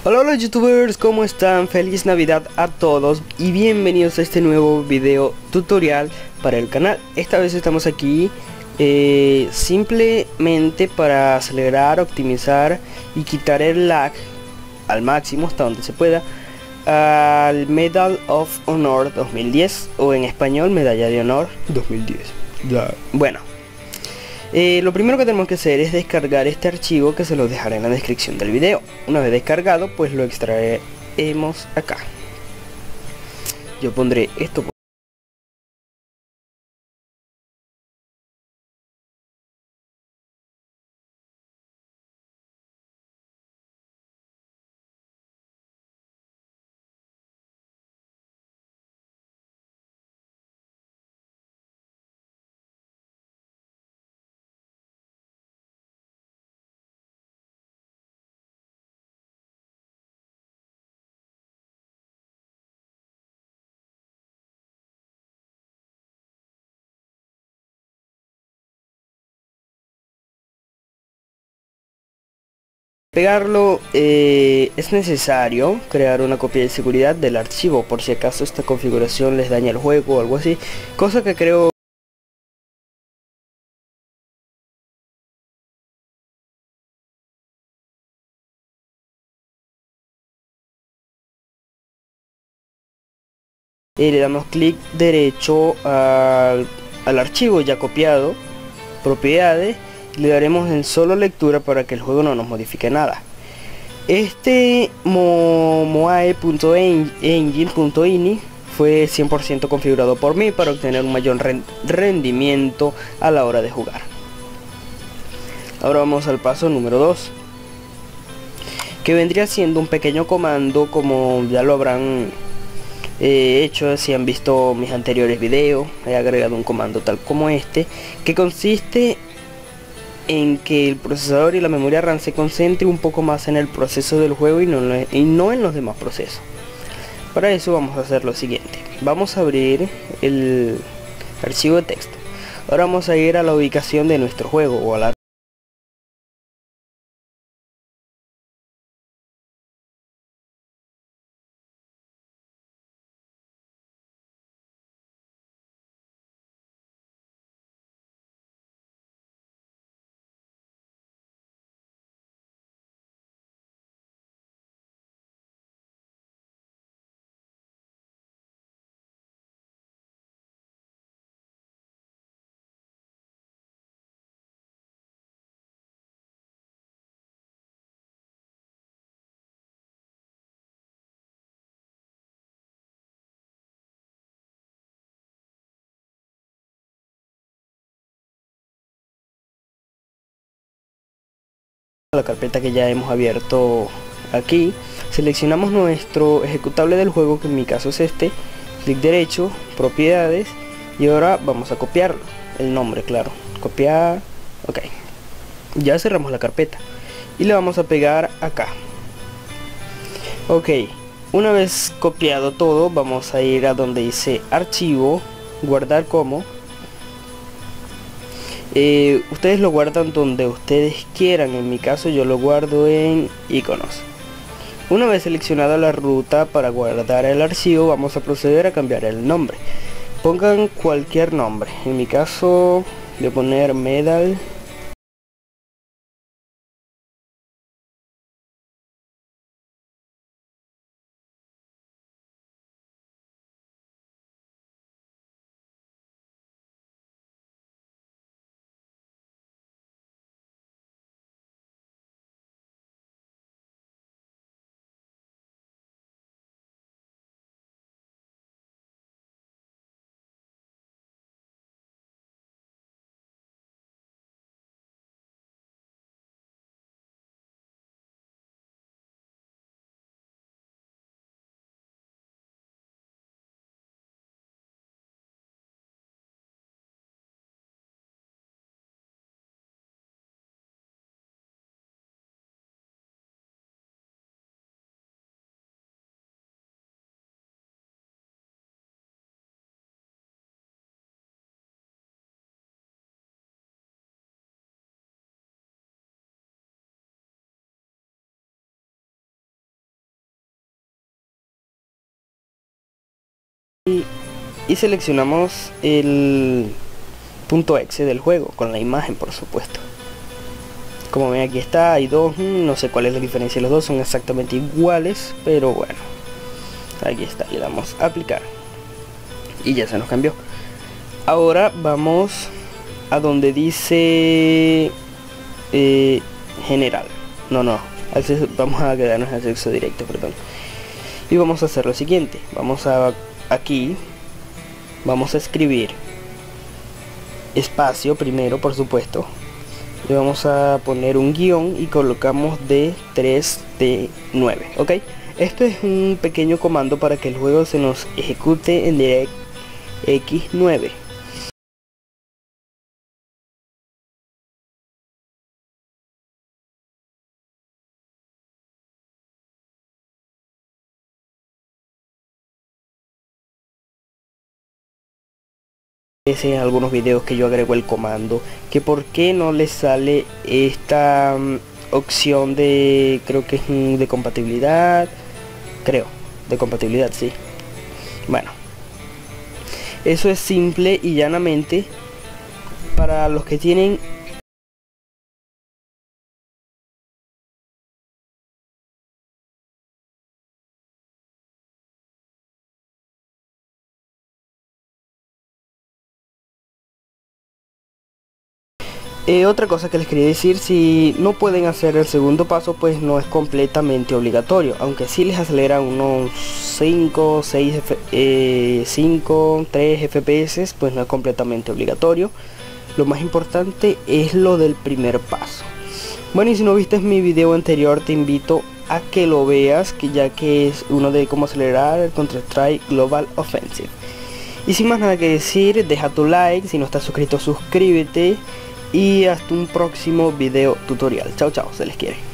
Hola, hola youtubers, ¿cómo están? Feliz Navidad a todos y bienvenidos a este nuevo video tutorial para el canal. Esta vez estamos aquí simplemente para acelerar, optimizar y quitar el lag al máximo hasta donde se pueda al Medal of Honor 2010, o en español Medalla de Honor 2010. Bueno, lo primero que tenemos que hacer es descargar este archivo, que se lo dejaré en la descripción del video. Una vez descargado, pues lo extraemos acá. Yo pondré esto. Pegarlo, es necesario crear una copia de seguridad del archivo por si acaso esta configuración les daña el juego o algo así, cosa que creo le damos clic derecho al archivo ya copiado, propiedades, y le daremos en solo lectura para que el juego no nos modifique nada. Este moae.engine.ini fue 100% configurado por mí para obtener un mayor rendimiento a la hora de jugar. Ahora vamos al paso número 2, que vendría siendo un pequeño comando, como ya lo habrán hecho si han visto mis anteriores videos. He agregado un comando tal como este, que consiste en que el procesador y la memoria RAM se concentre un poco más en el proceso del juego y no en los demás procesos. Para eso vamos a hacer lo siguiente: vamos a abrir el archivo de texto. Ahora vamos a ir a la ubicación de nuestro juego o a la carpeta que ya hemos abierto aquí. Seleccionamos nuestro ejecutable del juego, que en mi caso es este, clic derecho, propiedades, y ahora vamos a copiarlo, el nombre, claro, copiar. Ok, ya cerramos la carpeta y le vamos a pegar acá. Ok, una vez copiado todo, vamos a ir a donde dice archivo, guardar como. Ustedes lo guardan donde ustedes quieran. En mi caso yo lo guardo en iconos. Una vez seleccionada la ruta para guardar el archivo, vamos a proceder a cambiar el nombre. Pongan cualquier nombre. En mi caso voy a poner Medal y seleccionamos el punto .exe del juego con la imagen, por supuesto. Como ven, aquí está, hay dos, no sé cuál es la diferencia, los dos son exactamente iguales, pero bueno, aquí está, le damos a aplicar y ya se nos cambió. Ahora vamos a donde dice general, vamos a quedarnos en acceso directo, perdón, y vamos a hacer lo siguiente. Vamos a aquí, vamos a escribir espacio primero, por supuesto, le vamos a poner un guión y colocamos D3D9, ok. Esto es un pequeño comando para que el juego se nos ejecute en DirectX 9. En algunos videos que yo agrego el comando, que por qué no les sale esta opción de, creo que es de compatibilidad, sí. Bueno, eso es simple y llanamente para los que tienen otra cosa que les quería decir, si no pueden hacer el segundo paso, pues no es completamente obligatorio, aunque sí les acelera unos 5, 6, 5, 3 FPS, pues no es completamente obligatorio. Lo más importante es lo del primer paso. Bueno, y si no viste mi video anterior, te invito a que lo veas, que ya que es uno de cómo acelerar el Counter-Strike Global Offensive. Y sin más nada que decir, deja tu like, si no estás suscrito suscríbete y hasta un próximo video tutorial. Chao, chao, se les quiere.